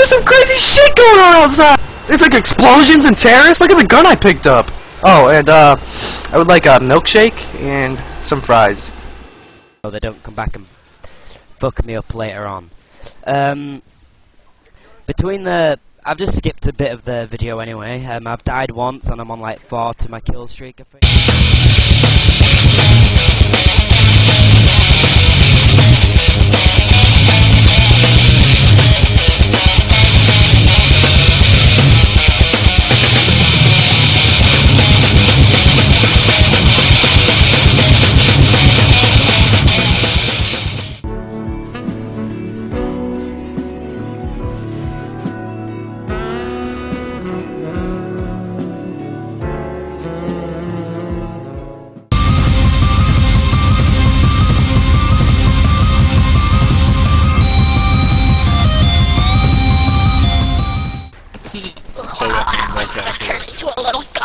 there's some crazy shit going on outside! There's like explosions and terrorists. Look at the gun I picked up. Oh, and I would like a milkshake and some fries. Oh, they don't come back and fuck me up later on. I've just skipped a bit of the video anyway. I've died once and I'm on like 4 to my kill streak, I think. Turn into a little